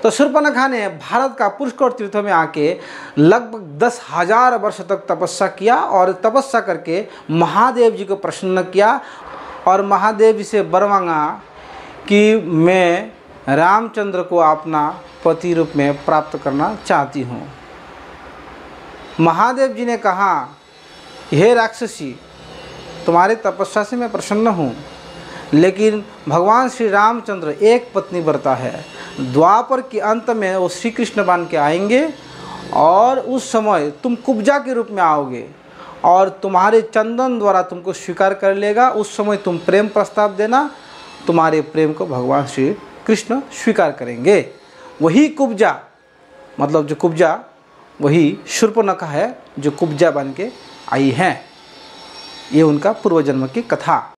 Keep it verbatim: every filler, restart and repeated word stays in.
तो शूर्पणखा ने भारत का पुष्कर तीर्थों में आके लगभग दस हजार वर्ष तक तपस्या किया और तपस्या करके महादेव जी को प्रसन्न किया और महादेव जी से वर मांगा कि मैं रामचंद्र को अपना पति रूप में प्राप्त करना चाहती हूँ। महादेव जी ने कहा, हे राक्षसी, तुम्हारी तपस्या से मैं प्रसन्न हूँ, लेकिन भगवान श्री रामचंद्र एक पत्नी व्रता है। द्वापर के अंत में वो श्री कृष्ण बन के आएंगे और उस समय तुम कुब्जा के रूप में आओगे और तुम्हारे चंदन द्वारा तुमको स्वीकार कर लेगा। उस समय तुम प्रेम प्रस्ताव देना, तुम्हारे प्रेम को भगवान श्री कृष्ण स्वीकार करेंगे। वही कुब्जा, मतलब जो कुब्जा, वही शूर्पणखा है जो कुब्जा बन के आई हैं। ये उनका पूर्व जन्म की कथा।